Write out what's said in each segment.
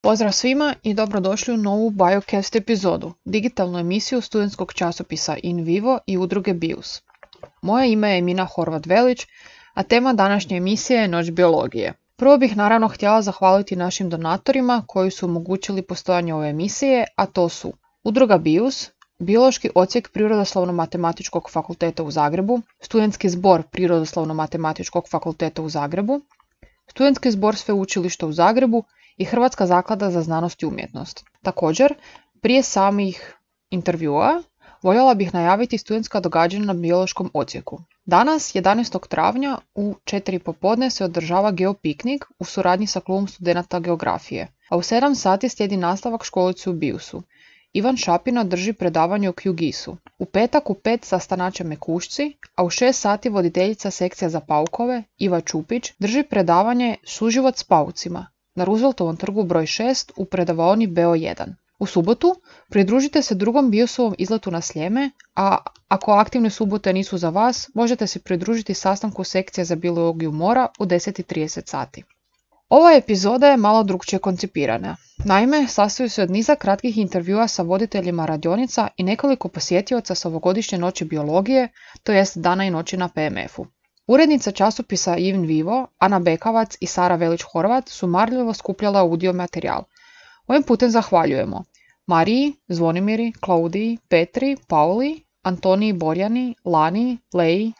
Pozdrav svima i dobrodošli u novu Biocast epizodu, digitalnu emisiju studentskog časopisa In Vivo i udruge BIUS. Moje ime je Emina Horvat-Velić, a tema današnje emisije je Noć biologije. Prvo bih naravno htjela zahvaliti našim donatorima koji su omogućili postojanje ove emisije, a to su udruga BIUS, Biološki odsjek Prirodoslovno-matematičkog fakulteta u Zagrebu, Studentski zbor Prirodoslovno-matematičkog fakulteta u Zagrebu, Studentski zbor Sveučilišta u Zagrebu i Hrvatska zaklada za znanost i umjetnost. Također, prije samih intervjua, voljela bih najaviti studentska događanja na biološkom odsjeku. Danas, 11. travnja, u 4 popodne se održava geopiknik u suradnji sa klubom studenata geografije, a u 7 sati slijedi nastavak školice u BIUS-u. Ivan Šapina drži predavanje o QGIS-u. U petak u 5 sastanat će Mekušci, a u 6 sati voditeljica sekcija za paukove, Iva Čupić, drži predavanje Suživot s paucima na Rooseveltovom trgu broj 6 u predavaoni BO1. U subotu pridružite se drugom BIUS-ovom izletu na Sljeme, a ako aktivne subote nisu za vas, možete se pridružiti sastanku sekcije za biologiju mora u 10:30 sati. Ova epizoda je malo drukčije koncipirana. Naime, sastoji se od niza kratkih intervjua sa voditeljima radionica i nekoliko posjetioca s ovogodišnje noći biologije, to jest dana i noći na PMF-u. Urednice časopisa In Vivo, Ana Bekavac i Sara Velić-Horvat su marljivo skupljala audio materijal. Ovim putem zahvaljujemo Mariji, Zvonimiri, Klaudiji, Petri, Pauli, Antoniji Borjani, Lani, Leji,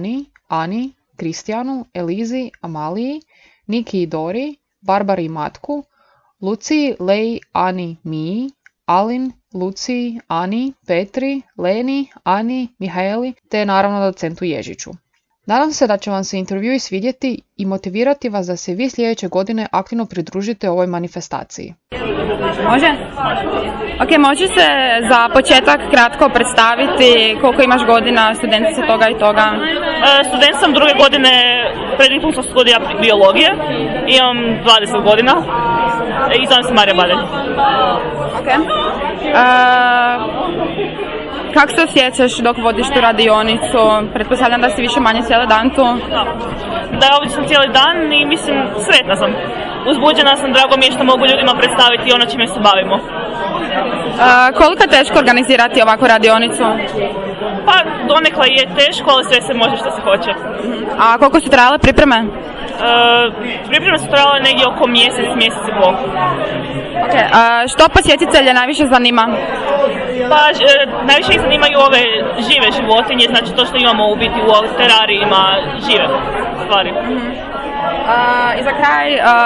Ani, Kristijanu, Elizi, Amaliji, Niki i Dori, Barbari i Matku, Luciji, Leji, Ani, Miji, Alin, Luciji, Ani, Petri, Leni, Ani, Mihaeli, te naravno docentu Ježiću. Nadam se da će vam se intervjui svidjeti i motivirati vas da se vi sljedeće godine aktivno pridružite ovoj manifestaciji. Može? Ok, može se za početak kratko predstaviti koliko imaš godina, studentica toga i toga? Student sam druge godine preddiplomskog studija biologije, imam 20 godina i zovem se Marija Badelj. Ok. Kako se osjećaš dok vodiš tu radionicu? Pretpostavljam da si više manje cijeli dan tu. Da, ovdje sam cijeli dan i mislim sretna sam. Uzbuđena sam, drago mi je što mogu ljudima predstaviti ono čime se bavimo. Koliko je teško organizirati ovakvu radionicu? Pa donekle je teško, ali sve se može što se hoće. A koliko su trajale pripreme? Pripreme su trajale negdje oko mjesec i pol. Okay. Što posjetitelje najviše zanima? Pa najviše ih zanimaju ove žive životinje, znači to što imamo u biti u terarijima žive stvari. I za kraj,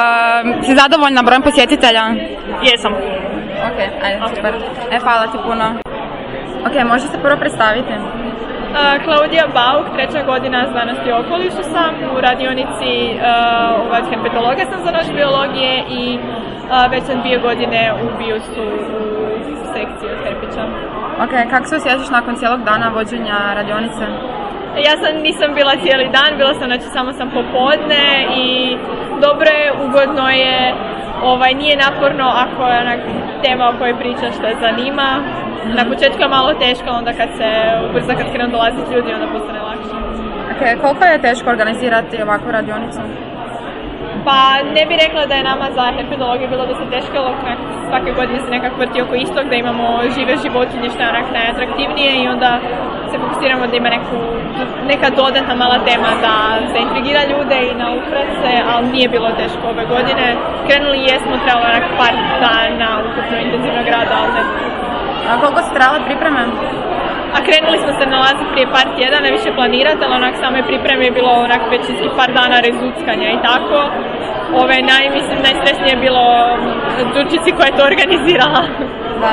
si zadovoljna brojem posjetitelja? Jesam. Ok, ajde, super. Hvala ti puno. Ok, može se prvo predstaviti? Klaudija Bauk, 3. godina znanosti i okolišu sam, u radionici herpetologa sam za noć biologije i već sam 2 godine u BIUS-u u sekciji od herpića. Ok, kako se osjećaš nakon cijelog dana vođenja radionice? Ja nisam bila cijeli dan, bila sam samo sam popodne i dobro je, ugodno je, nije naporno ako je tema o kojoj pričaš te zanima. Na početku je malo teško, onda kad krenu dolaziti ljudi, onda postane lakše. Ok, koliko je teško organizirati ovakvu radionicu? Pa ne bih rekla da je nama za herpetologiju bilo da se teško, svake godine se nekako vrti oko istog, da imamo žive životinje što je najatraktivnije i onda se fokusiramo da ima neka dodatna mala tema da se intrigira ljude i nauprat se, ali nije bilo teško ove godine. Krenuli jesmo, trebalo par dana ukupno intenzivnog rada, ali ne. A koliko su trajale pripreme? A krenuli smo se nalaziti prije par tjedana više planirati, ali same pripreme je bilo većinski par dana rezuckanja i tako. Najstresnije je bilo Đurčici koja je to organizirala. Da.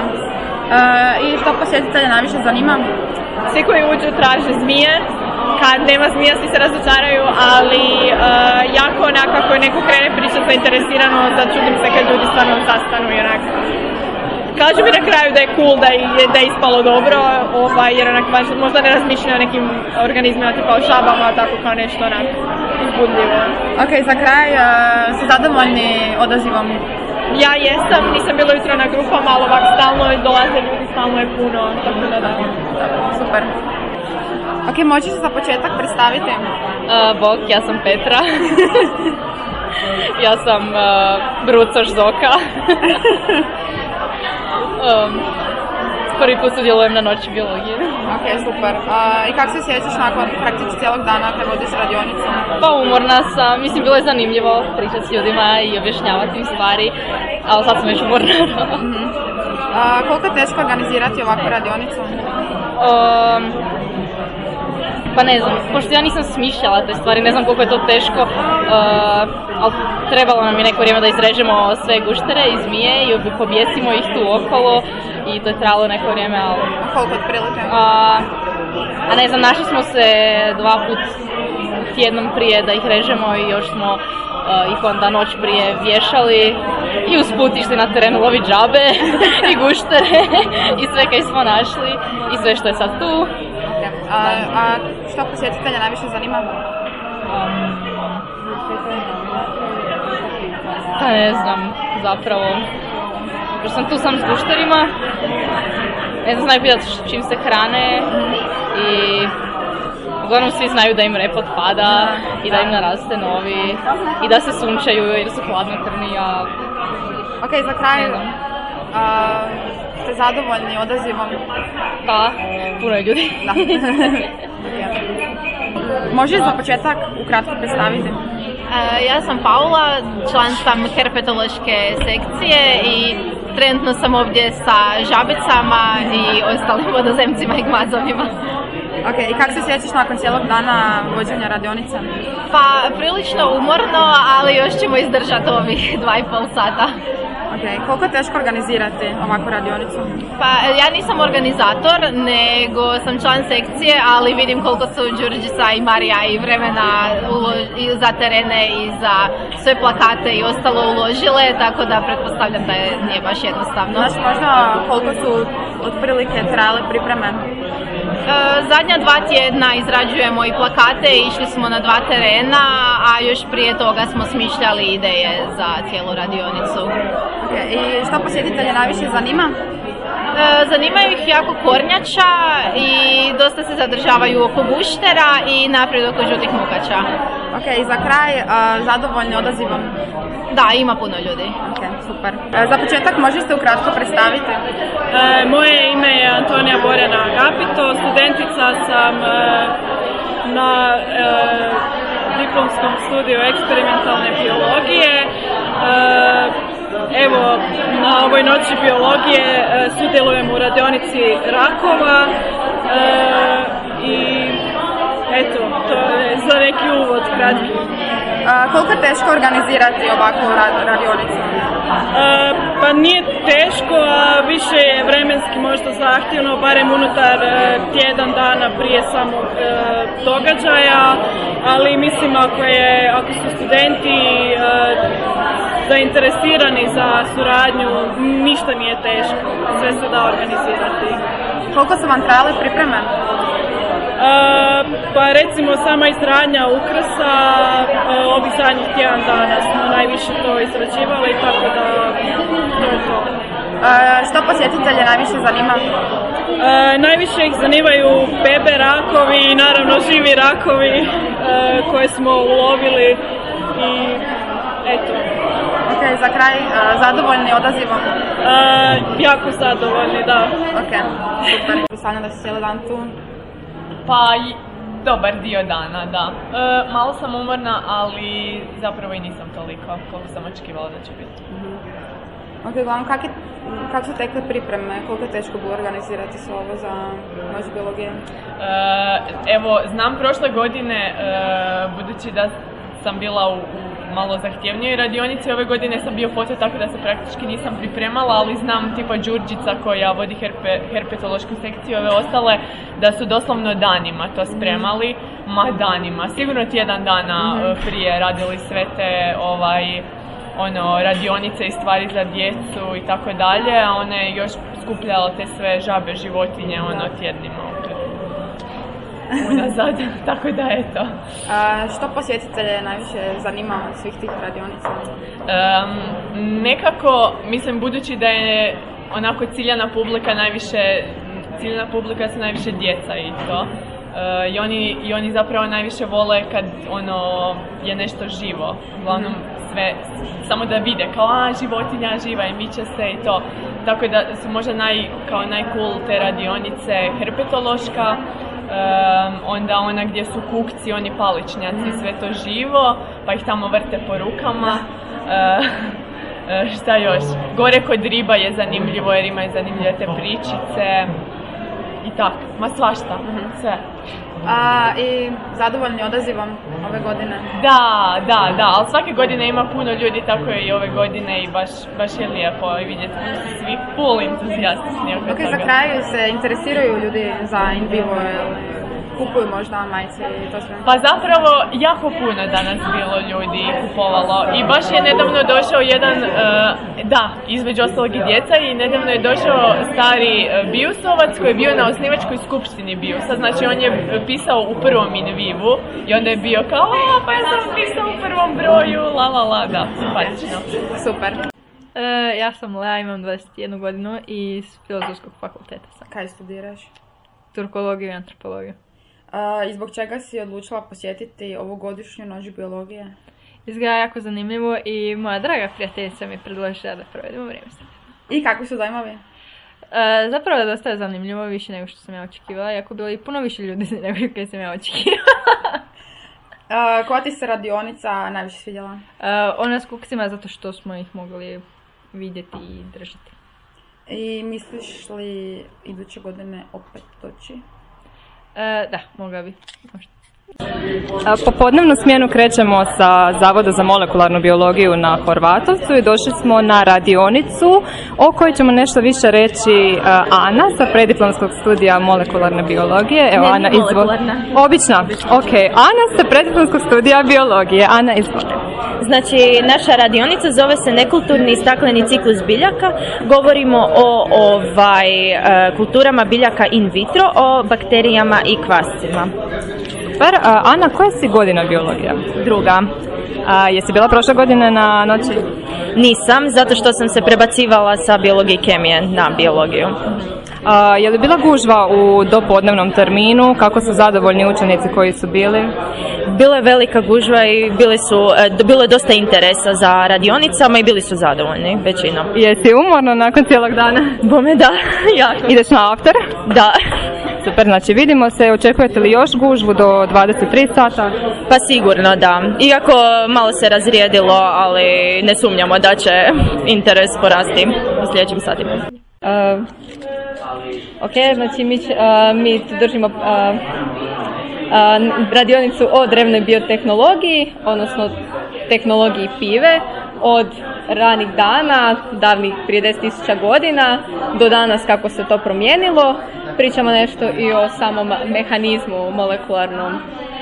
I što posjetitelje najviše zanima? Svi koji uđu traže zmije, kad nema zmija svi se razočaraju, ali jako ako neko krene pričati zainteresirano, začudim se kad ljudi stvarno sastanu i kažu mi na kraju da je cool, da je ispalo dobro, jer možda ne razmišljaju o nekim organizmima tipa o žabama, tako kao nešto uzbudljivo. Ok, za kraj, si zadovoljni odazivom? Ja jesam, nisam bila jutro na grupama, ali stalno dolaze ljudi, stalno je puno, tako da. Super. Ok, možeš se za početak predstaviti? Bog, ja sam Petra. Ja sam brucoš Zoka. Prvi put sudjelujem na noći biologije. Ok, super. I kako se sjećaš nakon praktički cijelog dana kad vodiš radionicu? Pa umorna sam, mislim bilo je zanimljivo pričati s ljudima i objašnjavati im stvari, ali sad sam već umorna. Koliko je teško organizirati ovakvu radionicu? Pa ne znam, pošto ja nisam smišljala te stvari, ne znam koliko je to teško, ali trebalo nam je neko vrijeme da izrežemo sve guštere i zmije i pobjesimo ih tu okolo i to je trebalo neko vrijeme, ali... Koliko otprilike? A ne znam, našli smo se 2 put tjednom prije da ih režemo i još smo ih onda noć prije vješali i usput išli na terenu loviti džabe i guštere i sve kaj smo našli i sve što je sad tu. A što posjetitelja najviše zanima? Pa ne znam, zapravo. Jer sam tu sam s gušterima, ne znam, znaju pitati čim se hrane i uglavnom svi znaju da im repot pada i da im naraste novi i da se sunčaju jer su hladnokrvni, a... Ok, za kraj, ste zadovoljni odazivom? Pa, puno je ljudi. Da. Možeš za početak ukratko predstaviti? Ja sam Paula, član sam herpetološke sekcije i trenutno sam ovdje sa žabicama i ostalim vodozemcima i gmazovima. Ok, i kako se sjećaš nakon cijelog dana vođenja radionice? Pa, prilično umorno, ali još ćemo izdržati ovih 2,5 sata. Ok, koliko je teško organizirati ovakvu radionicu? Pa, ja nisam organizator, nego sam član sekcije, ali vidim koliko su Đurđica i Marija i vremena za terene i za sve plakate i ostalo uložile, tako da pretpostavljam da nije baš jednostavno. Znaš možda koliko su otprilike trajale pripreme? Zadnja 2 tjedna izrađujemo i plakate, išli smo na 2 terena, a još prije toga smo smišljali ideje za cijelu radionicu. Okay, i što posjetitelje najviše zanima? Zanimaju ih jako kornjača i dosta se zadržavaju oko guštera i naprijed oko žutih mukača. Ok, i za kraj, zadovoljni odazivom? Da, ima puno ljudi. Ok, super. Za početak možete se ukratko predstaviti? Moje ime je Antonija Borjana Agapito, studentica sam na diplomskom studiju eksperimentalne biologije. Evo, na ovoj noći biologije sudjelujem u radionici rakova i eto, to je za neki uvod kratki. Koliko je teško organizirati ovakvu radionicu? Pa nije teško, a više je vremenski možda zahtjevno, barem unutar tjedan dana prije samog događaja, ali mislim ako su studenti zainteresirani za suradnju, ništa nije teško, sve se da organizirati. Koliko su vam trajale pripreme? Pa recimo sama izradnja ukrasa, ovih zadnjih tjedan dana smo najviše to izrađivali, tako da to je to. Što posjetitelje najviše zanima? Najviše ih zanimaju bebe rakovi i naravno živi rakovi koje smo ulovili i eto. Ok, za kraj, zadovoljni odazivom? Jako zadovoljni, da. Ok, super. Pretpostavljam da si cijeli dan tu? Pa, dobar dio dana, da. Malo sam umorna, ali zapravo i nisam toliko koliko sam očekivala da će biti. Ok, uglavnom, kako su tekle pripreme? Koliko je teško bilo organizirati se ovo za noć biologije? Evo, znam prošle godine, budući da sam bila u malo zahtjevnijoj radionici, ove godine sam bio foto, tako da se praktički nisam pripremala, ali znam tipa Đurđica koja vodi herpetološku sekciju, ove ostale, da su doslovno danima to spremali, danima, sigurno tjedan dana prije radili sve te radionice i stvari za djecu i tako dalje, a ona je još skupljala te sve žabe životinje tjednima unazad, tako da je to. Što posjetitelje najviše zanima od svih tih radionica? Nekako, mislim, budući da je onako ciljana publika su najviše djeca i to. I oni zapravo najviše vole kad je nešto živo. Uglavnom, sve, samo da vide kao životinja živa i miče se i to. Tako da su možda najcool te radionice herpetološka, onda ona gdje su kukci, oni paličnjaci, sve to živo, pa ih tamo vrte po rukama. Šta još? Gore kod riba je zanimljivo jer imaju zanimljive te pričice i tako, svašta, sve. I zadovoljni odazivom ove godine? Da, ali svake godine ima puno ljudi, tako je i ove godine i baš je lijepo vidjeti svi full entuzijastični oko toga. Za kraj se interesiraju ljudi za in vivo, kupuju možda majice i to sve? Pa zapravo jako puno danas bilo ljudi kupovalo i baš je nedavno došao jedan, između ostalog i djeca, i nedavno je došao stari Biusovac koji je bio na osnivačkoj skupštini Biusa, znači on je pisao u prvom in vivu i onda je bio kao, pa ja sam pisao u prvom broju, da, simpatično. Super. Ja sam Lea, imam 21 godinu i iz Filozofskog fakulteta sam. Kaj studiraš? Turkologiju i antropologiju. I zbog čega si odlučila posjetiti ovu godišnju noć biologije? Izgleda jako zanimljivo i moja draga prijateljica mi predložila da provedemo vrijeme sa. I kakvi su dojmovi? Zapravo je dosta zanimljivo, više nego što sam ja očekivala, iako bilo i puno više ljudi nego što sam ja očekivala. Koja ti se radionica najviše svidjela? Ona s kuksima, zato što smo ih mogli vidjeti i držati. I misliš li iduće godine opet doći? Da, mogla bi. Popodnevnu smjenu krećemo sa Zavoda za molekularnu biologiju na Horvatovcu i došli smo na radionicu o kojoj ćemo nešto više reći Ana sa prediplomskog studija molekularne biologije. Evo, Ana, obična. Ok, Ana sa prediplomskog studija biologije. Ana, izvoli. Znači, naša radionica zove se nekulturni stakleni ciklus biljaka. Govorimo o kulturama biljaka in vitro, o bakterijama i kvascima. Super. Ana, koja si godina biologija? Druga. Jesi bila prošle godine na noći? Nisam, zato što sam se prebacivala sa biologije i kemije na biologiju. Je li bila gužva u dopodnevnom terminu? Kako su zadovoljni učenici koji su bili? Bila je velika gužva i bilo je dosta interesa za radionicama i bili su zadovoljni, većinom. Jesi umorno nakon cijelog dana? Bome da, jako. Ideš na after? Da. Super, znači vidimo se, očekujete li još gužvu do 23 sata? Pa sigurno da, iako malo se razrijedilo, ali ne sumnjamo da će interes porasti u sljedećim satima. Ok, znači mi tu držimo radionicu o drevnoj biotehnologiji, odnosno tehnologiji pive, od ranih dana, davnih prije 10.000 godina, do danas kako se to promijenilo. Pričamo nešto i o samom mehanizmu molekularnom,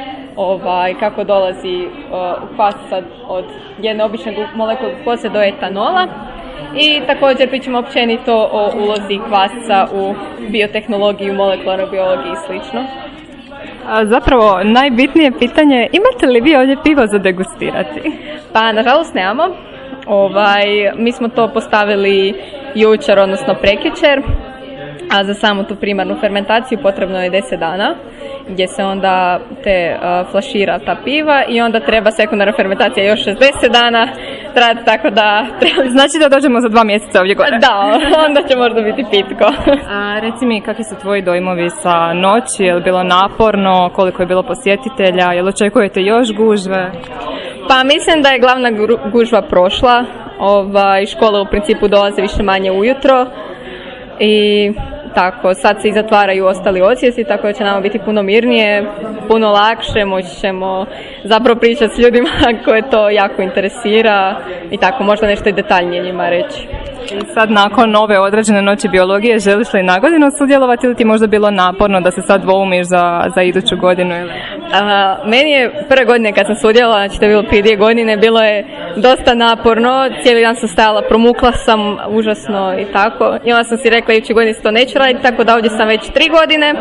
kako dolazi kvasca od jedne obične molekule kvasce do etanola. I također pričamo općenito o ulozi kvasca u biotehnologiji, u molekularnoj biologiji i slično. Zapravo, najbitnije pitanje, imate li vi ovdje pivo za degustirati? Pa, nažalost, nemamo. Mi smo to postavili jučer, odnosno prekjučer, a za samu tu primarnu fermentaciju potrebno je 10 dana, gdje se onda flašira ta piva i onda treba sekundarna fermentacija još 60 dana trajati, tako da treba... Znači da dođemo za 2 mjeseca ovdje gore? Da, onda će možda biti pitko. Reci mi, kakvi su tvoji dojmovi sa noći, je li bilo naporno, koliko je bilo posjetitelja, je li očekujete još gužve? Pa mislim da je glavna gužva prošla, škole u principu dolaze više manje ujutro i tako, sad se i zatvaraju ostali odsjeci, tako da će nama biti puno mirnije, puno lakše, moći ćemo zapravo pričati s ljudima koje to jako interesira i tako, možda nešto i detaljnije njima reći. I sad nakon ove određene noći biologije, želiš li na godinu sudjelovati ili ti možda bilo naporno da se sad dvoumiš za iduću godinu? Meni je prve godine kad sam sudjelovala, znači to je bilo prije 2 godine, bilo je dosta naporno, cijeli dan sam stajala, promukla sam užasno i tako. I onda sam si rekla iduće godine se to neću raditi, tako da ovdje sam već 3 godine.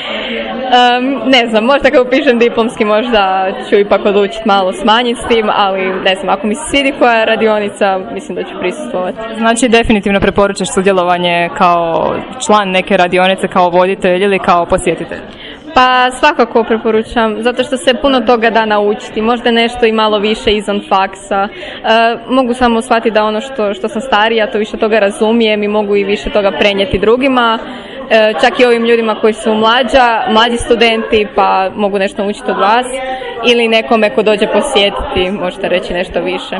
Ne znam, možda kad upišem diplomski možda ću ipak odlučiti malo smanjiti s tim, ali ne znam, ako mi se svidi koja je radionica, mislim da ću prisustvovati. Znači definitivno preporučaš sudjelovanje kao član neke radionice, kao voditelj ili kao posjetitelj? Pa svakako preporučam, zato što se puno toga da naučiti, možda nešto i malo više izvan faksa. Mogu samo shvatiti da ono što sam starija, to više toga razumijem i mogu i više toga prenijeti drugima. Čak i ovim ljudima koji su mlađi studenti, pa mogu nešto naučiti od vas, ili nekome ko dođe posjetiti, možete reći nešto više.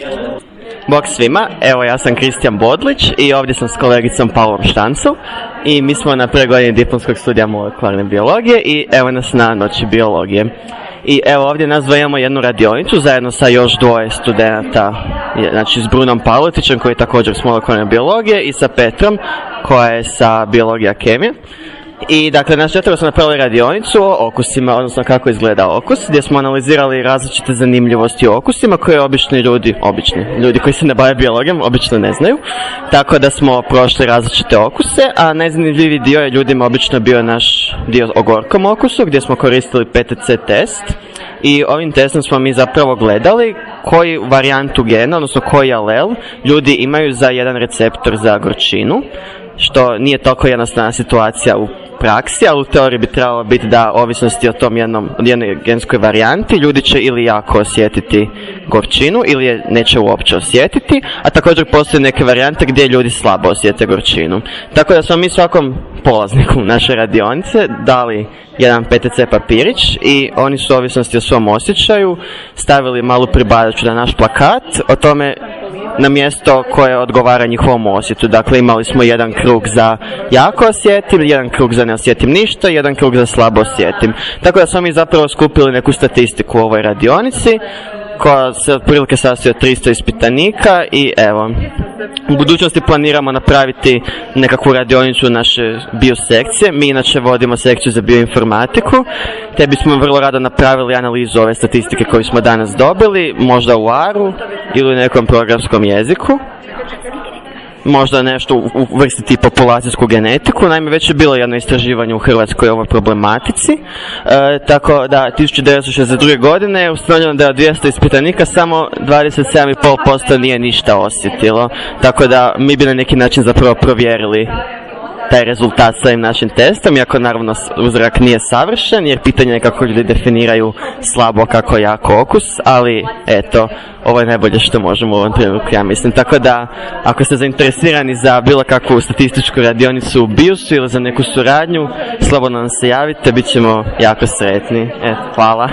Bog svima, evo ja sam Kristijan Bodlić i ovdje sam s kolegicom Paulom Štancel i mi smo na prvoj godini diplomskog studija molekularne biologije i evo nas na noći biologije. I evo ovdje nas imamo jednu radionicu zajedno sa još dvoje studenata, znači s Brunom Pavletićem koji je također s molekularne biologije i sa Petrom koja je sa biologija kemije. I dakle, nas četvero smo napravili radionicu o okusima, odnosno kako izgleda okus, gdje smo analizirali različite zanimljivosti o okusima koje obični ljudi koji se ne bave biologijom obično ne znaju. Tako da smo prošli različite okuse, a najzanimljiviji dio je ljudima obično bio naš dio o gorkom okusu, gdje smo koristili PTC test. I ovim testom smo mi zapravo gledali koji varijantu gena, odnosno koji alel ljudi imaju za jedan receptor za gorčinu, što nije toliko jednostavna situacija u praksi, ali u teoriji bi trebalo biti da ovisnosti o tom jednoj genskoj varijanti ljudi će ili jako osjetiti gorčinu ili je neće uopće osjetiti, a također postoje neke varijante gdje ljudi slabo osjete gorčinu. Tako da smo mi svakom polazniku naše radionice dali jedan PTC papirić i oni su ovisnosti o svom osjećaju stavili malu pribadaču na naš plakat o tome na mjesto koje odgovara njihovom osjetu. Dakle, imali smo jedan krug za jako osjetim, jedan krug za ne osjetim ništa, jedan krug za slabo osjetim. Tako da smo mi zapravo skupili neku statistiku u ovoj radionici koja se otprilike sastoji od 300 ispitanika i evo, u budućnosti planiramo napraviti nekakvu radionicu naše biosekcije. Mi inače vodimo sekciju za bioinformatiku, te bismo vrlo rado napravili analizu ove statistike koju smo danas dobili, možda u R-u ili u nekom programskom jeziku. Možda nešto uvrstiti populacijsku genetiku. Naime, već je bilo jedno istraživanje u Hrvatskoj o ovoj problematici. Tako da 1962. godine je ustanovljeno da od 200 ispitanika samo 27,5% nije ništa osjetilo. Tako da mi bi na neki način zapravo provjerili taj rezultat s ovim našim testom, iako naravno uzorak nije savršen, jer pitanje je kako ljudi definiraju slabo kako jako okus, ali eto, ovo je najbolje što možemo u ovom trenutku, ja mislim. Tako da, ako ste zainteresirani za bilo kakvu statističku radionicu u BIUS-u ili za neku suradnju, slobodno nam se javite, bit ćemo jako sretni. Hvala.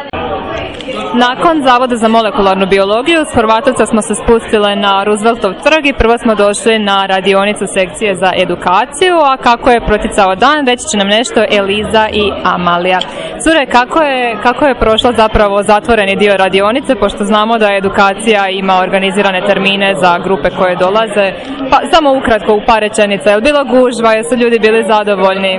Nakon Zavoda za molekularnu biologiju s Horvatovca smo se spustile na Rooseveltov trg i prvo smo došli na radionicu sekcije za edukaciju, a kako je proticao dan, reći će nam nešto Eliza i Amalija. Cure, kako je prošla zapravo zatvoreni dio radionice, pošto znamo da edukacija ima organizirane termine za grupe koje dolaze, pa samo ukratko u par rečenica, je li bilo gužva, jesu ljudi bili zadovoljni?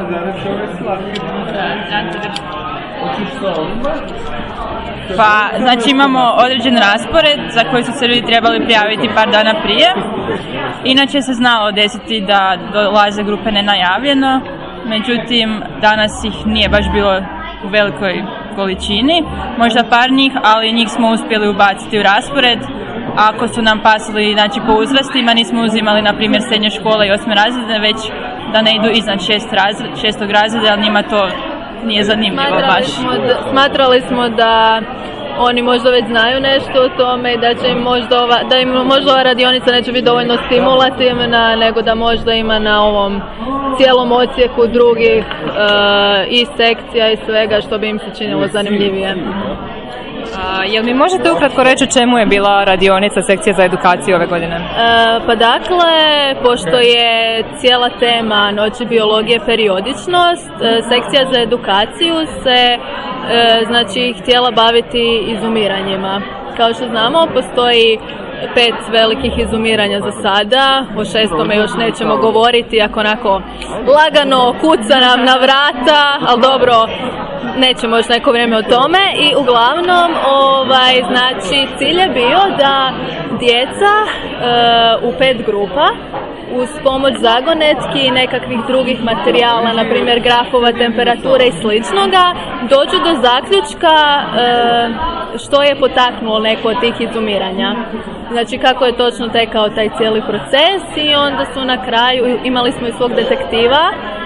Pa, znači imamo određen raspored za koji su se ljudi trebali prijaviti par dana prije. Inače se znalo desiti da dolaze grupe nenajavljeno, međutim danas ih nije baš bilo u velikoj količini, možda par njih, ali njih smo uspjeli ubaciti u raspored. Ako su nam pasili, znači po uzrastima, nismo uzimali na primjer srednje škole i 8. razrede, već da ne idu iznad 6. razreda, ali njima to nije zanimljivo baš. Smatrali smo da oni možda već znaju nešto o tome i da će im možda ova radionica neće biti dovoljno stimulativna, nego da možda ima na ovom cijelom odsjeku drugih i sekcija i svega što bi im se činilo zanimljivije. Jel mi možete ukratko reći čemu je bila radionica sekcije za edukaciju ove godine? Pa dakle, pošto je cijela tema Noći biologije periodičnost, sekcija za edukaciju se znači htjela baviti izumiranjima. Kao što znamo, postoji 5 velikih izumiranja za sada, o 6. još nećemo govoriti, ako onako lagano kuca nam na vrata, ali dobro, nećemo još neko vrijeme o tome. I uglavnom, znači, cilj je bio da djeca u 5 grupa uz pomoć zagonetki i nekakvih drugih materijala, na primjer grafova, temperature i sličnoga, dođu do zaključka što je potaknulo neko od tih izumiranja. Znači kako je točno tekao taj cijeli proces i onda su na kraju, imali smo i svog detektiva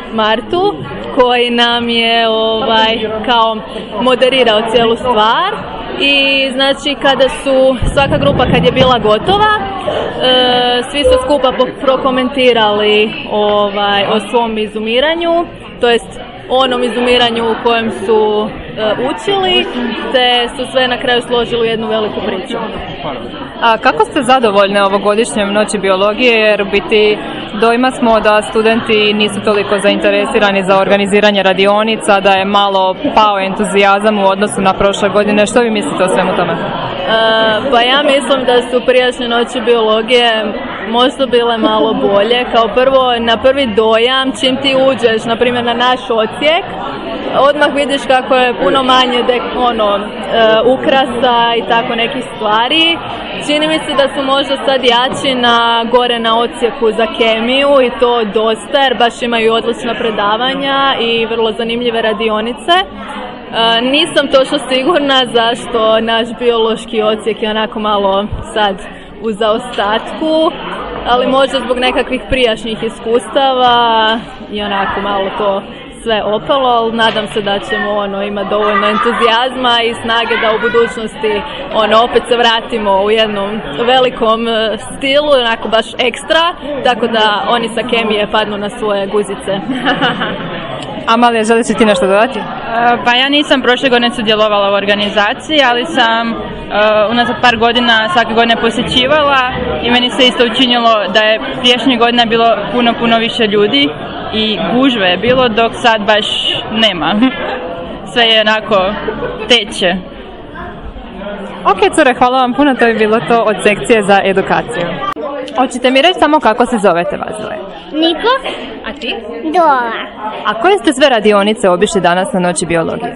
Martu koji nam je kao moderirao cijelu stvar. I znači kada su svaka grupa kad je bila gotova, svi su skupa prokomentirali o svom izumiranju, to jest onom izumiranju u kojem su učili, te su sve na kraju složili u jednu veliku priču. A kako ste zadovoljne ovogodišnjem Noći biologije, jer biti dojma smo da studenti nisu toliko zainteresirani za organiziranje radionica, da je malo pao entuzijazam u odnosu na prošle godine. Što vi mislite o svemu tome? Pa ja mislim da su prijašnje Noći biologije možda bile malo bolje. Kao prvo, na prvi dojam, čim ti uđeš, na primjer na naš odsjek, odmah vidiš kako je puno manje ukrasa i tako nekih stvari. Čini mi se da su možda sad jači gore na odsjeku za kemiju i to dosta, jer baš imaju odlična predavanja i vrlo zanimljive radionice. Nisam točno sigurna zašto naš biološki odsjek je onako malo sad u zaostatku, ali možda zbog nekakvih prijašnjih iskustava i onako malo to sve opalo, ali nadam se da ćemo imati dovoljno entuzijazma i snage da u budućnosti opet se vratimo u jednom velikom stilu, onako baš ekstra, tako da oni sa kemije padnu na svoje guzice. Amalija, želiš ti nešto dodati? Pa ja nisam prošle godine sudjelovala u organizaciji, ali sam unazad par godina svake godine posjećivala i meni se isto učinilo da je prijašnjih godina bilo puno više ljudi i gužve je bilo, dok sad baš nema. Sve je onako teče. Ok, cure, hvala vam puno, to je bilo to od sekcije za edukaciju. Hoćete mi reći samo kako se zovete vas dvoje? Niko. A ti? Dola. A koje ste sve radionice obišli danas na Noći biologije?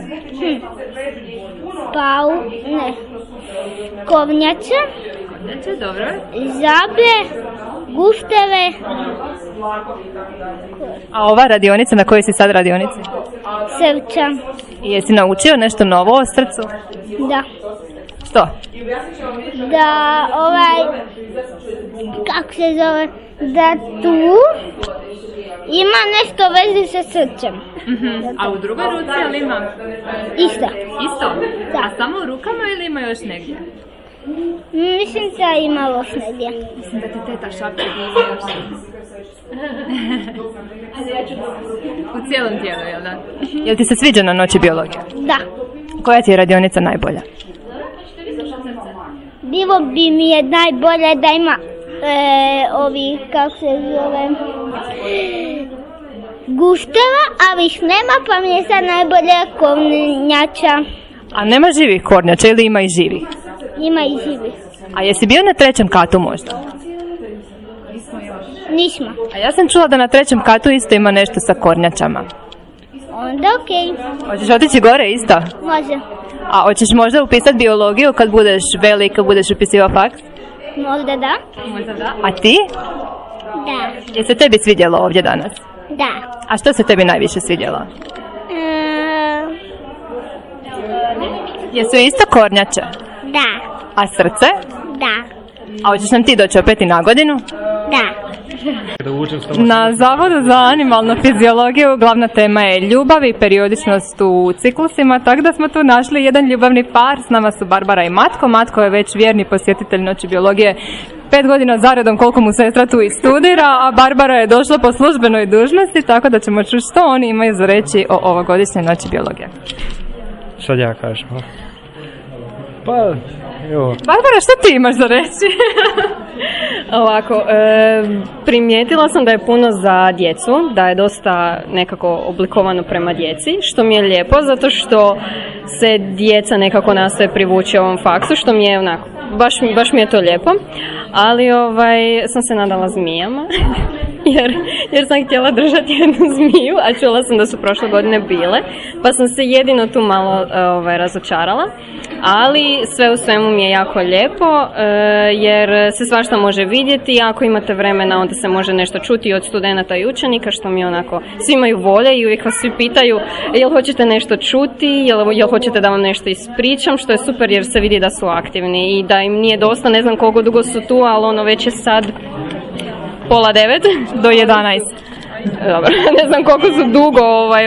Kornjače. Kornjače, dobro. Žabe, gušteve. A ova radionica, na kojoj si sad radionici? Srca. I jesi naučio nešto novo o srcu? Da. Što? Da kako se zove, da tu ima nešto veze sa srcem. A u drugoj ruci ali ima? Isto. Isto? Da. A samo u rukama ili ima još negdje? Mislim da ima još negdje. Mislim da ti teta šapće gdje još. U cijelom tijelu, jel da? Jel ti se sviđa na Noći biologije? Da. Koja ti je radionica najbolja? Bilo bi mi je najbolje da ima kako se zove, gušteva, ali ih nema, pa mi je sad najbolje kornjača. A nema živih kornjača ili ima i živih? Ima i živih. A jesi bio na 3. katu možda? Nismo. A ja sam čula da na 3. katu isto ima nešto sa kornjačama. Onda okej. Hoćeš otići gore isto? Može. A hoćeš možda upisati biologiju kad budeš velik, kad budeš upisivao faks? Možda da. Možda da. A ti? Da. Je se tebi svidjelo ovdje danas? Da. A što se tebi najviše svidjelo? Jesu isto kornjače? Da. A srce? Da. A hoćeš nam ti doći opet i na godinu? Da. Na Zavodu za animalnu fiziologiju glavna tema je ljubav i periodičnost u ciklusima, tako da smo tu našli jedan ljubavni par. S nama su Barbara i Matko. Matko je već vjerni posjetitelj Noći biologije 5 godina zaredom koliko mu sestra tu i studira, a Barbara je došla po službenoj dužnosti, tako da ćemo čuti što oni imaju za reći o ovogodišnjoj Noći biologije. Što ja kažem? Pa, evo. Barbara, što ti imaš za reći? Ovako, primijetila sam da je puno za djecu, da je dosta nekako oblikovano prema djeci, što mi je lijepo, zato što se djeca nekako nastoje privući ovom faksu, što mi je onako, baš mi je to lijepo, ali sam se nadala zmijama, jer sam htjela držati jednu zmiju, a čula sam da su prošle godine bile, pa sam se jedino tu malo razočarala, ali sve u svemu mi je jako lijepo, jer se svašta može vidjeti, ako imate vremena onda se može nešto čuti od studenata i učenika, što mi onako, svi imaju volje i uvijek vas svi pitaju jel hoćete nešto čuti, jel hoćete da vam nešto ispričam, što je super jer se vidi da su aktivni i da im nije dosta, ne znam koliko dugo su tu, ali već je sad 8:30 do 11. Dobro, ne znam koliko su dugo,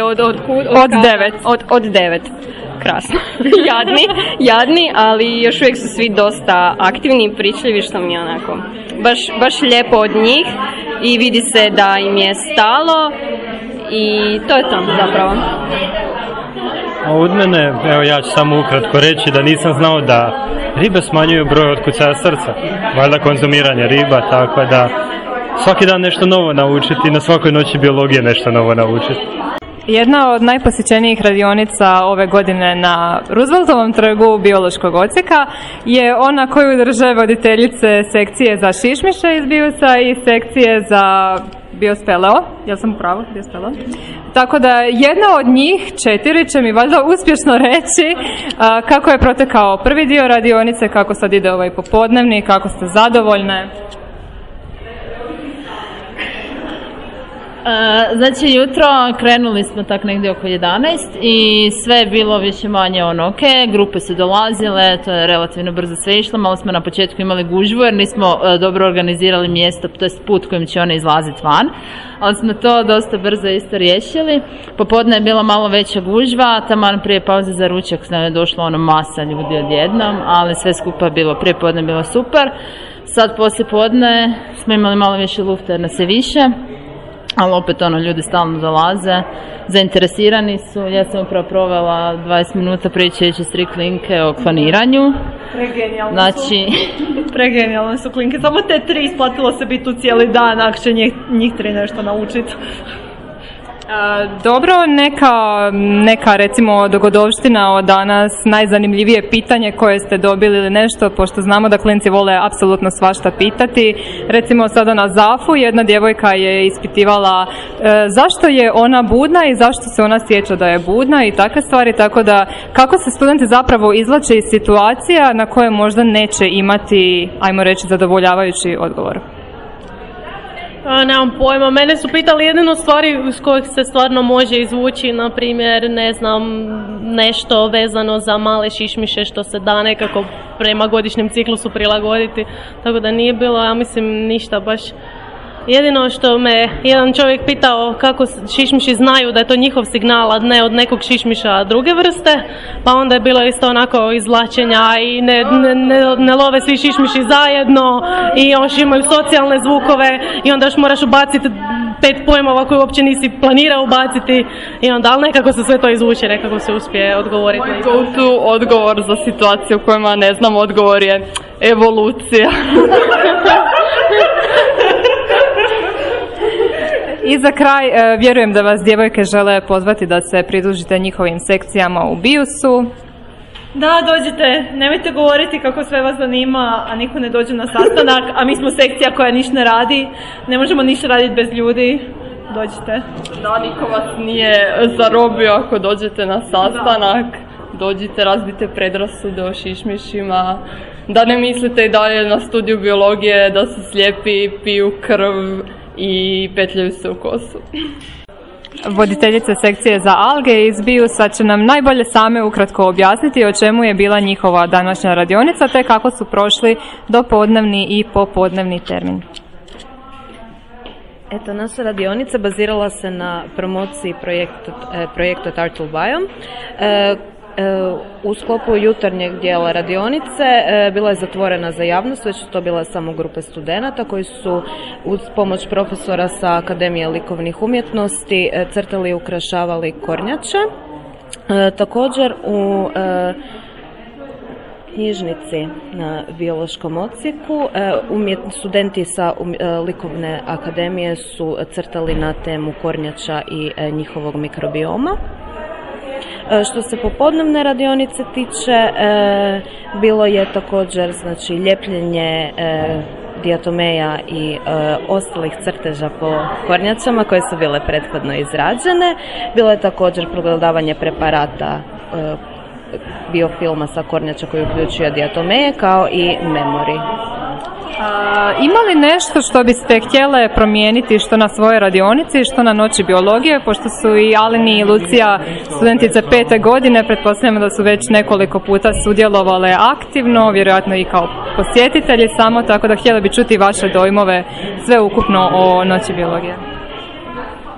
od 9. Krasno. Jadni, ali još uvijek su svi dosta aktivni i pričljivi, što mi je onako baš lijepo od njih i vidi se da im je stalo i to je to zapravo. A od mene, evo ja ću samo ukratko reći da nisam znao da ribe smanjuju broj otkucaja srca, valjda konzumiranje riba, tako da svaki dan nešto novo naučiti, na svakoj noći biologije nešto novo naučiti. Jedna od najposjećenijih radionica ove godine na Rooseveltovom trgu biološkog odsjeka je ona koju drže voditeljice sekcije za šišmiše iz BIUS-a i sekcije za biospeleo, jel sam u pravu? Biospeleo. Tako da jedna od njih 4 će mi valjda uspješno reći kako je protekao prvi dio radionice, kako sad ide ovaj popodnevni, kako ste zadovoljne. Znači jutro krenuli smo tak negdje oko 11 i sve je bilo više manje ok, grupe su dolazile, to je relativno brzo sve išlo, malo smo na početku imali gužvu jer nismo dobro organizirali mjesto, to je put kojim će one izlaziti van, ali smo to dosta brzo isto riješili. Popodne je bila malo veća gužva, taman prije pauze za ručak nam je došlo masa ljudi odjednom, ali sve skupa je bilo, prije podne je bilo super. Sad poslije podne smo imali malo više lufta jer nas je više, ali opet ljudi stalno dolaze, zainteresirani su. Ja sam upravo provela 20 minuta pričajući s 3 klinke o kloniranju. Pregenijalne su klinke, samo te 3 isplatilo se biti tu cijeli dan, ako će njih 3 nešto naučiti. Dobro, neka recimo dogodovština od danas, najzanimljivije pitanje koje ste dobili ili nešto, pošto znamo da klinci vole apsolutno svašta pitati. Recimo sada na ZAF-u jedna djevojka je ispitivala zašto je ona budna i zašto se ona sjeća da je budna i takve stvari, tako da kako se studenti zapravo izvlače iz situacija na koje možda neće imati, ajmo reći, zadovoljavajući odgovor. Nemam pojma, mene su pitali jedino stvari s kojih se stvarno može izvući, na primjer, ne znam, nešto vezano za male šišmiše što se da nekako prema godišnjem ciklusu prilagoditi, tako da nije bilo, ja mislim, ništa baš. Jedino što me jedan čovjek pitao kako šišmiši znaju da je to njihov signal, a ne od nekog šišmiša druge vrste, pa onda je bilo isto onako izvlačenja i ne love svi šišmiši zajedno i još imaju socijalne zvukove i onda još moraš ubaciti 5 pojmova koje uopće nisi planirao ubaciti i onda, ali nekako se sve to izvuče, nekako se uspije odgovoriti. Tu odgovor za situaciju u kojima ne znam, odgovor je evolucija. I za kraj, vjerujem da vas djevojke žele pozvati da se pridružite njihovim sekcijama u BIUS-u. Da, dođite, nemojte govoriti kako sve vas zanima, a niko ne dođe na sastanak, a mi smo sekcija koja ništa ne radi, ne možemo ništa raditi bez ljudi, dođite. Da, niko vas nije zarobio ako dođete na sastanak, dođite, razbite predrasude o šišmišima, da ne mislite i dalje na studiju biologije da su slijepi, piju krv i petljaju se u kosu. Voditeljice sekcije za alge iz BIUS-a će nam najbolje same ukratko objasniti o čemu je bila njihova današnja radionica te kako su prošli dopodnevni i popodnevni termin. Eto, naša radionica bazirala se na promociji projekta Turtle Biome. U sklopu jutarnjeg dijela radionice bila je zatvorena za javnost, već su to bile samo grupe studenata koji su uz pomoć profesora sa Akademije likovnih umjetnosti crtali i ukrašavali kornjače. Također u knjižnici na biološkom odsjeku studenti sa likovne akademije su crtali na temu kornjača i njihovog mikrobioma. Što se popodnevne radionice tiče, bilo je također ljepljenje diatomeja i ostalih crteža po kornjačama koje su bile prethodno izrađene. Bilo je također pregledavanje preparata biofilma sa kornjača koji uključuje diatomeje kao i memori. Ima li nešto što biste htjele promijeniti što na svojoj radionici, što na noći biologije, pošto su i Alini i Lucija studentice 5. godine, pretpostavljamo da su već nekoliko puta sudjelovale aktivno, vjerojatno i kao posjetitelji samo, tako da htjela bi čuti vaše dojmove sve ukupno o noći biologije.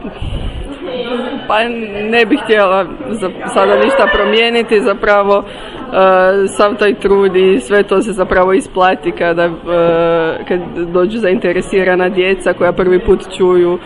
Pa ne bih htjela sada ništa promijeniti, zapravo sav taj trud i sve to se zapravo isplati kad dođu zainteresirana djeca koja prvi put čuju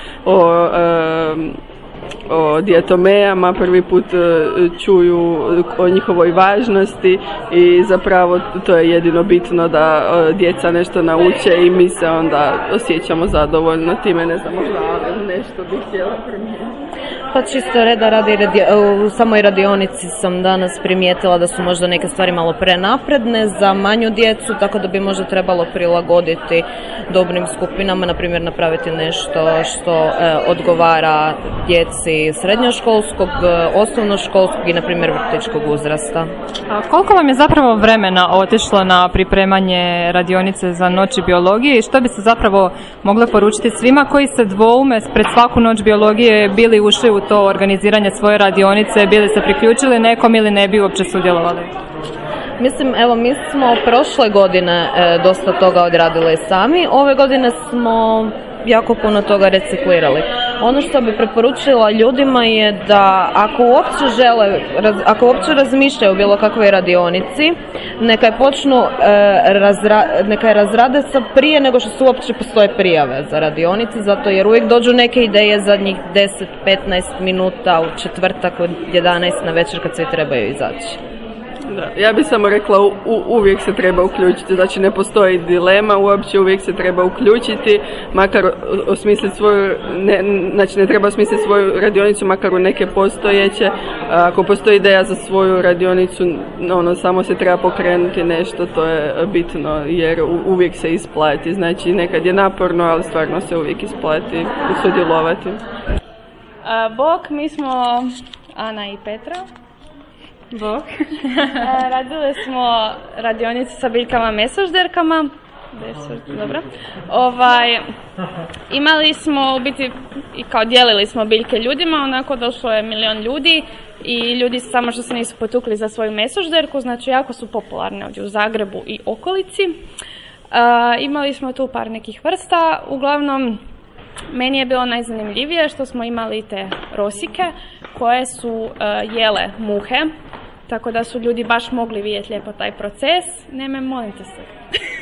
o dijatomejama, prvi put čuju o njihovoj važnosti i zapravo to je jedino bitno da djeca nešto nauče i mi se onda osjećamo zadovoljno time, ne znam, možda nešto bih htjela promijeniti. Pa čisto reda radi, u samoj radionici sam danas primijetila da su možda neke stvari malo prenapredne za manju djecu, tako da bi možda trebalo prilagoditi dobrim skupinama, na primjer napraviti nešto što odgovara djeci srednjoškolskog, osnovnoškolskog i na primjer vrtićkog uzrasta. A koliko vam je zapravo vremena otišlo na pripremanje radionice za noć biologije i što bi se zapravo moglo poručiti svima koji se dvoume pred svaku noć biologije, bili ušli u to organiziranje svoje radionice, bili se priključili nekom ili ne bi uopće sudjelovali? Mislim, evo, mi smo prošle godine dosta toga odradili sami, ove godine smo jako puno toga reciklirali. Ono što bi preporučila ljudima je da ako uopće razmišljaju o bilo kakvoj radionici, neka je počnu, neka je razrade sa prije nego što su uopće postoje prijave za radionice, zato jer uvijek dođu neke ideje zadnjih 10-15 minuta u četvrtak od 11 na večer kad svi trebaju izaći. Da, ja bih samo rekla uvijek se treba uključiti, znači ne postoji dilema, uopće uvijek se treba uključiti, makar osmisliti svoju, znači ne treba osmisliti svoju radionicu makar u neke postojeće, ako postoji ideja za svoju radionicu, samo se treba pokrenuti nešto, to je bitno jer uvijek se isplati, znači nekad je naporno, ali stvarno se uvijek isplati sudjelovati. Bok, mi smo Ana i Petra. Bok. Radili smo radionicu sa biljkama mesožderkama. Dobro. Imali smo u biti i kao dijelili smo biljke ljudima, onako došlo je 1 milion ljudi i ljudi samo što se nisu potukli za svoju mesožderku, znači jako su popularne ovdje u Zagrebu i okolici. Imali smo tu par nekih vrsta, uglavnom meni je bilo najzanimljivije što smo imali te rosike koje su jele muhe, tako da su ljudi baš mogli vidjeti lijepo taj proces. Ne, molim te se.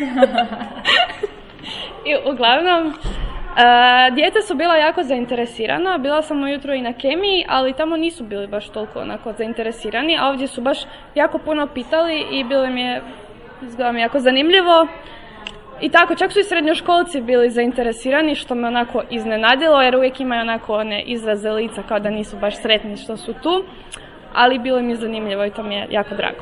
I uglavnom, djeca su bila jako zainteresirana, bila sam ujutro i na kemiji, ali tamo nisu bili baš toliko onako zainteresirani, a ovdje su baš jako puno pitali i bilo mi je, izgleda mi jako zanimljivo. I tako, čak su i srednjoškolci bili zainteresirani, što me onako iznenadilo, jer uvijek imaju onako one izraze lica kao da nisu baš sretni što su tu, ali bilo mi je zanimljivo i to mi je jako drago.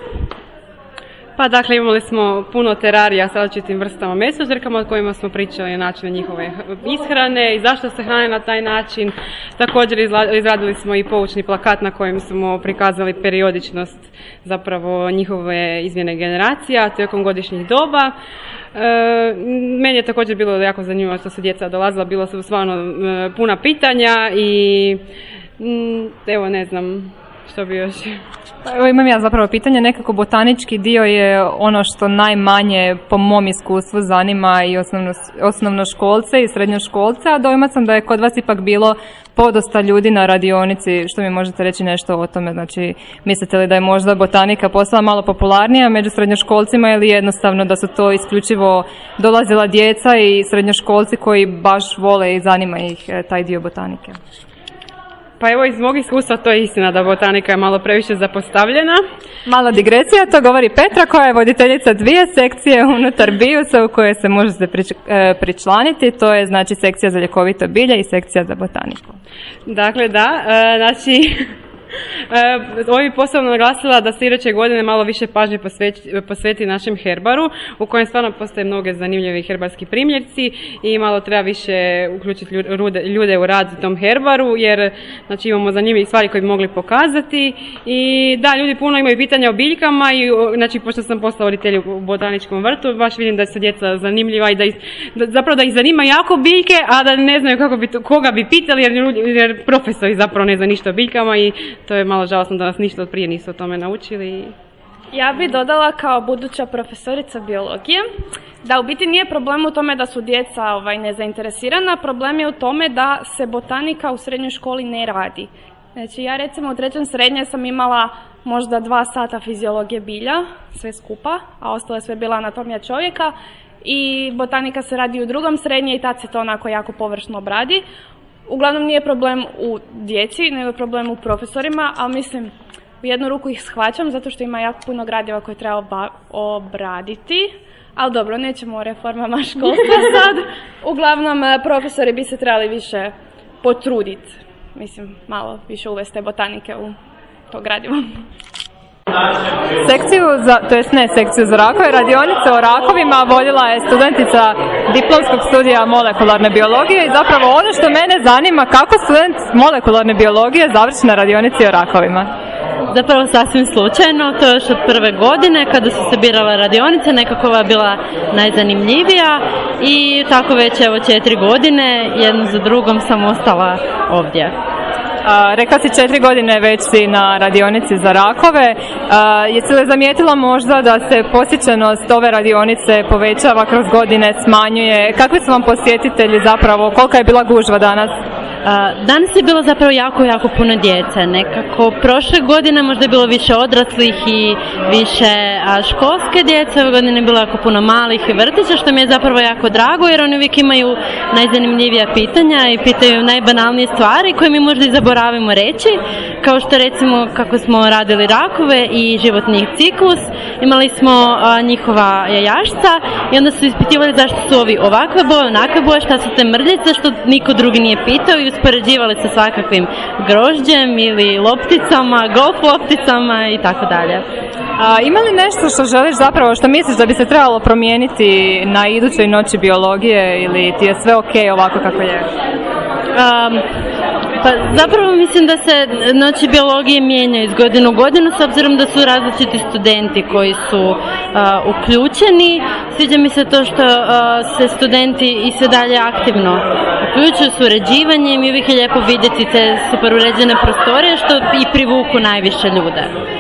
Pa dakle, imali smo puno terarija s različitim vrstama mesožderkama o kojima smo pričali o načinu njihove ishrane i zašto se hrane na taj način. Također izradili smo i poučni plakat na kojem smo prikazali periodičnost zapravo njihove izmjene generacija tijekom godišnjih doba. Meni je također bilo jako zanimljivo što su djeca dolazila, bilo su stvarno puna pitanja i evo ne znam što bi još. Evo imam ja zapravo pitanje, nekako botanički dio je ono što najmanje po mom iskustvu zanima i osnovnoškolce i srednjoškolce, a dojma sam da je kod vas ipak bilo podosta ljudi na radionici. Što mi možete reći nešto o tome? Znači, mislite li da je možda botanika postala malo popularnija među srednjoškolcima ili jednostavno da su to isključivo dolazila djeca i srednjoškolci koji baš vole i zanima ih taj dio botanike? Pa evo, iz mog iskustva to je istina da botanika je malo previše zapostavljena. Mala digresija, to govori Petra koja je voditeljica 2 sekcije unutar BIUS-a u koje se možete pričlaniti. To je znači sekcija za ljekovito bilje i sekcija za botaniku. Dakle, da, znači ovdje bi posebno naglasila da se iduće godine malo više pažnje posveti našem herbaru, u kojem stvarno postoje mnoge zanimljivi herbarski primjerci i malo treba više uključiti ljude u rad u tom herbaru, jer znači, imamo zanimljivih stvari koje bi mogli pokazati. I da, ljudi puno imaju pitanja o biljkama i znači, pošto sam postala voditelj u botaničkom vrtu, baš vidim da su djeca zanimljiva i da ih zanima jako biljke, a da ne znaju koga bi pitali, jer profesori zapravo ne znaju ništa o biljkama i to je malo žalosno da nas ništa od prije nisu o tome naučili. Ja bi dodala kao buduća profesorica biologije da u biti nije problem u tome da su djeca nezainteresirana, problem je u tome da se botanika u srednjoj školi ne radi. Znači ja recimo u 3. srednje sam imala možda 2 sata fiziologije bilja, sve skupa, a ostalo je sve bila anatomija čovjeka i botanika se radi u 2. srednje i tad se to onako jako površno obradi. Uglavnom nije problem u djeci, nego je problem u profesorima, ali mislim u jednu ruku ih shvaćam zato što ima jako puno gradiva koje treba obraditi. Ali dobro, nećemo o reformama školstva sad. Uglavnom, profesori bi se trebali više potruditi. Mislim, malo više uvesti te botanike u to gradivo. Sekciju za rakove, radionice o rakovima vodila je studentica diplomskog studija molekularne biologije i zapravo ono što mene zanima, kako student molekularne biologije završi na radionici o rakovima. Zapravo sasvim slučajno, to je još od prve godine kada su se birale radionice, nekako ova bila najzanimljivija i tako već evo 4 godine, jednu za drugom sam ostala ovdje. Rekla si 4 godine već si na radionici za rakove. Jesi li zamijetila možda da se posjećenost ove radionice povećava kroz godine, smanjuje? Kakvi su vam posjetitelji zapravo? Kolika je bila gužva danas? Danas je bilo zapravo jako puno djece. Nekako prošle godine možda je bilo više odraslih i više školske djece. Ove godine je bilo jako puno malih i vrtića, što mi je zapravo jako drago jer oni uvijek imaju najzanimljivija pitanja i pitaju najbanalnije stvari koje mi možda i zaboravimo reći, kao što recimo kako smo radili rakove i životni ciklus. Imali smo njihova jajašca i onda su ispitivali zašto su ovi ovakve boje, onakve boje, šta su te mrljice, što niko drugi nije pitao i uspoređivali sa svakakvim grožđem ili lopticama, golf lopticama i tako dalje. Ima li nešto što želiš zapravo, što misliš da bi se trebalo promijeniti na idućoj noći biologije ili ti je sve ok ovako kako je? Pa zapravo mislim da se noći biologije mijenjaju iz godine u godinu s obzirom da su različiti studenti koji su uključeni. Sviđa mi se to što se studenti i sve dalje aktivno uključuju s uređivanjem i uvijek je lijepo vidjeti te super uređene prostorije što i privuku najviše ljude.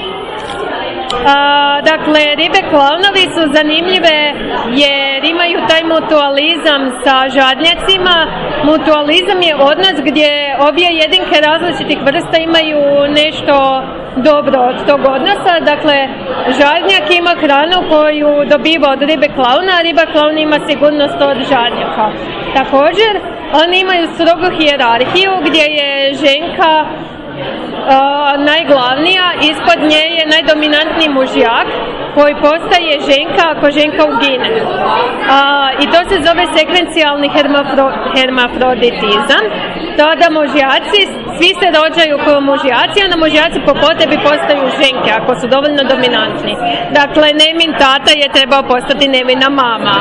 Dakle, ribe klaunovi su zanimljive jer imaju taj mutualizam sa žadnjacima. Mutualizam je odnos gdje obje jedinke različitih vrsta imaju nešto dobro od tog odnosa. Dakle, žadnjak ima hranu koju dobiva od ribe klauna, a riba klaun ima sigurnost od žadnjaka. Također, oni imaju strogu hijerarhiju gdje je ženka najglavnija, ispod nje je najdominantniji mužjak koji postaje ženka ako ženka ugine. I to se zove sekvencijalni hermafroditizam. Tada mužjaci, svi se rođaju kao mužjaci, a na mužjaci po potrebi postaju ženke ako su dovoljno dominantni. Dakle, Nemin tata je trebao postati Nemina mama.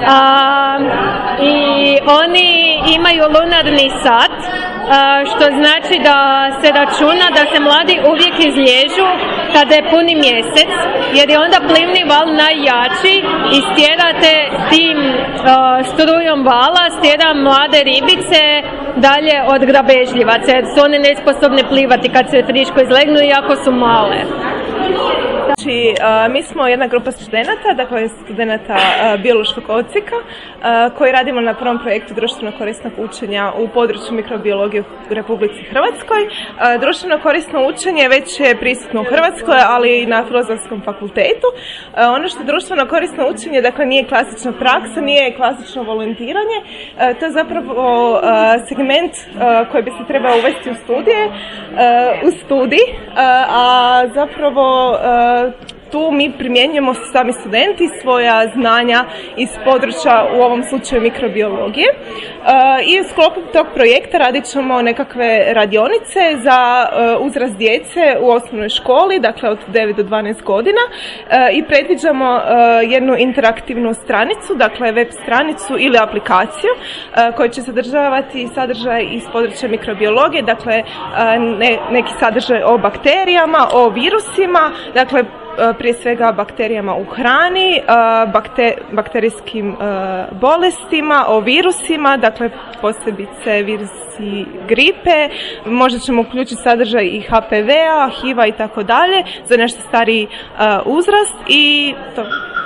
I oni imaju lunarni sat, što znači da se računa da se mladi uvijek izliježu kada je puni mjesec, jer je onda plivni val najjači i stjerate tim strujom vala, stjera mlade ribice dalje od grabežljivaca, jer su one nesposobne plivati kad se friško izlegnu iako su male. Znači, mi smo jedna grupa studenata, dakle studenata biološkog odsjeka, koji radimo na prvom projektu društveno korisnog učenja u području mikrobiologije u Republici Hrvatskoj. Društveno korisno učenje već je prisutno u Hrvatskoj, ali i na Filozofskom fakultetu. Ono što je društveno korisno učenje, dakle nije klasična praksa, nije klasično volontiranje, to je zapravo segment koji bi se trebao uvesti u studij, a zapravo tu mi primjenjujemo sami studenti svoja znanja iz područja, u ovom slučaju mikrobiologije. I u sklopu tog projekta radit ćemo nekakve radionice za uzrast djece u osnovnoj školi, dakle od 9 do 12 godina, i predviđamo jednu interaktivnu stranicu, dakle web stranicu ili aplikaciju koja će sadržavati sadržaj iz područja mikrobiologije, dakle neki sadržaj o bakterijama, o virusima, dakle prije svega bakterijama u hrani, bakterijskim bolestima, o virusima, dakle posebice virusi gripe, možda ćemo uključiti sadržaj i HPV-a, HIV-a i tako dalje za nešto stariji uzrast i to.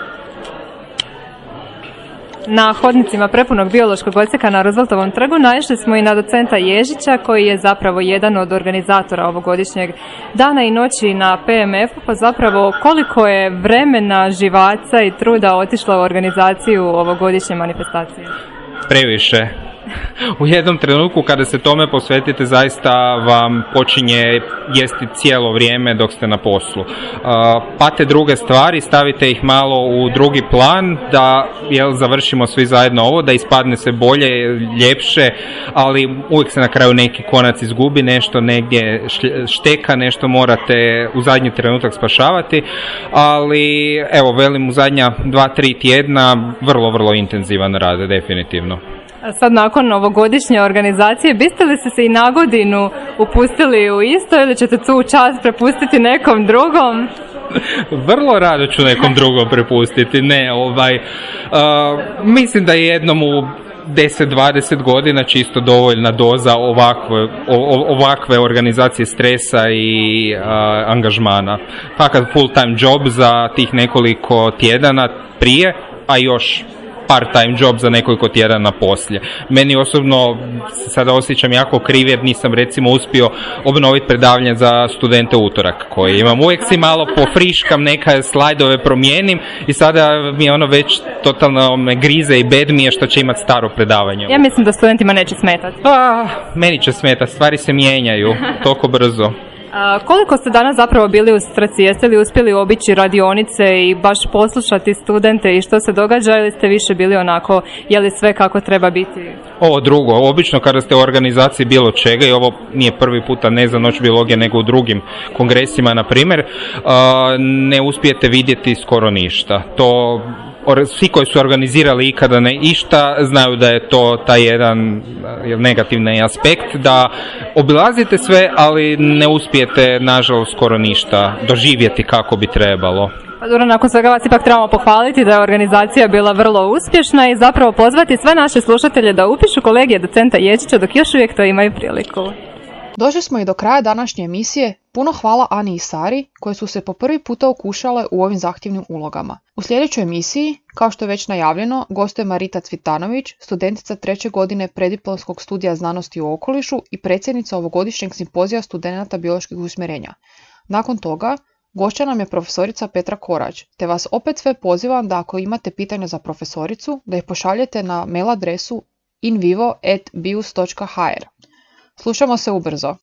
Na hodnicima prepunog biološkog odsjeka na Rooseveltovom trgu naišli smo i na docenta Ježića, koji je zapravo jedan od organizatora ovogodišnjeg dana i noći na PMF-u, pa zapravo koliko je vremena, živaca i truda otišlo u organizaciju ovogodišnje manifestacije? Previše. U jednom trenutku kada se tome posvetite, zaista vam počinje jesti cijelo vrijeme dok ste na poslu. Pate druge stvari, stavite ih malo u drugi plan, da završimo svi zajedno ovo, da ispadne se bolje, ljepše, ali uvijek se na kraju neki konac izgubi, nešto negdje šteka, nešto morate u zadnji trenutak spašavati, ali evo, velim, u zadnja 2-3 tjedna vrlo intenzivan rad, definitivno. Sad nakon ovogodišnje organizacije, biste li se i na godinu upustili u isto ili ćete tu čast prepustiti nekom drugom? Vrlo rado ću nekom drugom prepustiti. Mislim da je jednom u 10-20 godina čisto dovoljna doza ovakve organizacije stresa i angažmana. Fakat full time job za tih nekoliko tjedana prije, a još part-time job za nekoliko tjedana poslije. Meni osobno se sada osjećam jako kriv jer nisam recimo uspio obnoviti predavanje za studente utorak koje imam. Uvijek si malo pofriškam, neka slajdove promijenim i sada mi je već totalno me grize i bed mi je što će imati staro predavanje. Ja mislim da studentima neće smetati. Meni će smetati, stvari se mijenjaju toliko brzo. Koliko ste danas zapravo bili u strci? Jeste li uspjeli obići radionice i baš poslušati studente i što se događa, ili ste više bili onako, je li sve kako treba biti? Ovo drugo, obično kada ste u organizaciji bilo čega, i ovo nije prvi puta ne za Noć biologije nego u drugim kongresima na primjer, ne uspijete vidjeti skoro ništa. To svi koji su organizirali ikada išta znaju da je to taj jedan negativni aspekt, da obilazite sve, ali ne uspijete nažalost skoro ništa doživjeti kako bi trebalo. Pa dobro, nakon svega vas ipak trebamo pohvaliti da je organizacija bila vrlo uspješna i zapravo pozvati sve naše slušatelje da upišu kolegije docenta Ježića dok još uvijek to imaju priliku. Došli smo i do kraja današnje emisije. Puno hvala Ani i Sari koje su se po prvi puta okušale u ovim zahtjevnim ulogama. U sljedećoj emisiji, kao što je već najavljeno, gostuje Marita Cvitanović, studentica 3. godine prediplomskog studija znanosti u okolišu i predsjednica ovogodišnjeg simpozija studenata bioloških usmjerenja. Nakon toga, gošća nam je profesorica Petra Korać, te vas opet sve pozivam da ako imate pitanja za profesoricu, da ih pošaljete na mail adresu invivo@bius.hr. Slušamo se ubrzo.